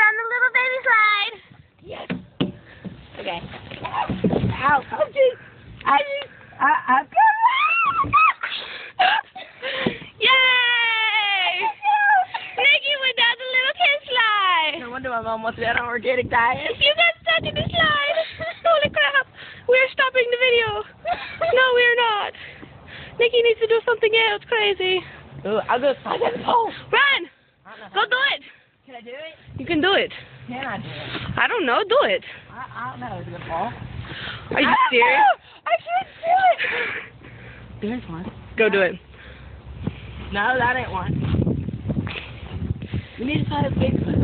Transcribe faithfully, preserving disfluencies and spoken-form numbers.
down the little baby slide. Yes. Okay. Ow. Oh, jeez. I just, I, I've got Yay! Nikki went down the little kid slide. No wonder my mom wants to be on organic diet. You got stuck in the slide. Holy crap. We're stopping the video. No, we're not. Nikki needs to do something else crazy. Ooh, I'll go slide down the pole. Run! Go do it. Can I do it? You can do it. Can I do it? I don't know. Do it. I, I don't know. Is it a fall? Are you I don't serious? know. I can't do it. There's one. Go do it. No, that ain't one. We need to find a Bigfoot.